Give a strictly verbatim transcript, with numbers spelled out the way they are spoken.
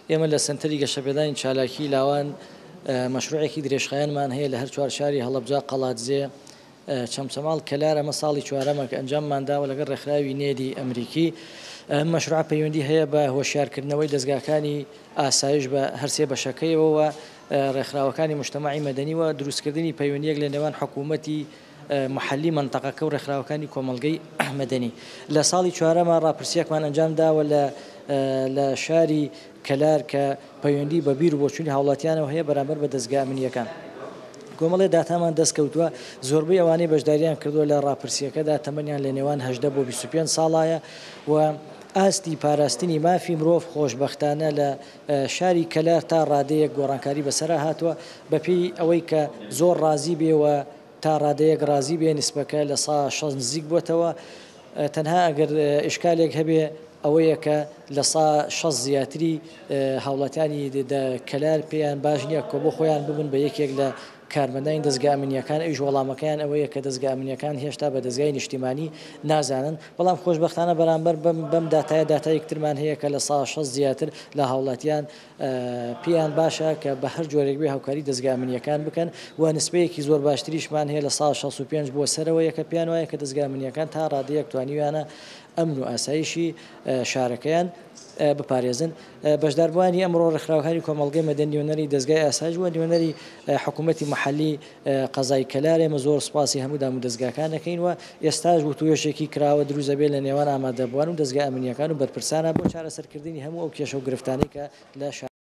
ئێمە لە سنتەری گەشەپێدانی چالاکی لاوان مەشروعێکی درێژخایەنمان هەیە لە هەر چوار شاری هەڵەبجا قەڵاتجێ چەمچەماڵ کەلار ئەمە ساڵی چوارەمە کە ئەنجاممانداوە لەگەڵ ڕێکخراوی نێدی ئەمریکی. مەشروع پەیوەندی هەیە بە هۆشیارکردنەوەی دەستگاکانی ئاسایش بە هەرسێ بەشەکەیەوە ڕێکخراوەکانی مجتەماعی مەدەنی و دروستکردنی پەیوەندیەک لە نێوان حکوومەتی محلی منطقەکە و ڕێکخراوەکانی کۆمەڵگەی مەدەنی. لە ساڵی چوارەمە ڕاپرسیەکمان ئەنجامداوە لە لە شاری کەلار کە پەیوەندی بە بیر و بۆچوونی هاوڵاتیانەوە هەیە بەرامبەر بە دەستگا ئەمنیەکان. کۆمەڵێ داتامان دەستکەوتووە، زۆربەی ئەوانەی بەشداریان کردووە لە ڕاپرسیەکەدا تەمەنیان لە نێوان هەژدە بۆ بیست و پێنج ساڵایە و ئاستی پاراستنی مافی مرۆڤ خۆشبەختانە لە شاری کەلار تا ڕادەیەک گۆڕانکاری بەسەرا هاتووە بەپێی ئەوەی کە زۆر ڕازی بێەوە تا ڕادەیەک ڕازی بێ نسبەکە لە سا شەش نزیک بووەتەوە. تەنها ئەگەر ئشکالێک هەبێ ئەوەیە کە لە سا شەش زیاتری هاوڵاتیانی کەلار پێیان باش نییە کە بۆ خۆیان ببن بە یەکێک لە کارمەندانی دەستگا ئەمنیەکان. ئەویش وەڵامەکەیان ئەوەیە کە دەستگا ئەمنیەکان هێشتا بە دەستگای نیشتیمانی نازانن، بەڵام خۆشبەختانە بەرامبەر بەم داتایە داتایەکترمان هەیە کە لە سا شەش زیاتر لە هاوڵاتیان پێیان باشە کە بە هەر جۆرێک بێ هاوکاری دەستگا ئەمنیەکان بکەن و نسبەیەکی زۆر باشتریشمان هەیە لە سا شەش و پێنج بۆ سەرەوەیە کە پێیان وایە کە دەستگا ئەمنیەکان تا ڕادەیەک توانیویانە ئەمن و ئاسایشی شارەکەیان بپارێزن. بەشداربووانی ئەمڕۆ ڕێکخراوەکانی کۆمەڵگەی مەدەنی و نەری دەستگای ئاسایش و نێونەری حکوومەتی محلی قەزای کەلار ئێمە زۆر سوپاسی هەموو دام و دەستگاکانەکەین و ئێستاش وتوێژێکی کراوە دروست دەبێت لە نێوان ئامادەبووان و دەستگا ئەمنیەکان و بەرپرسانە بۆ چارەسەرکردنی هەموو ئەو کێشە و گرفتانەی کە لە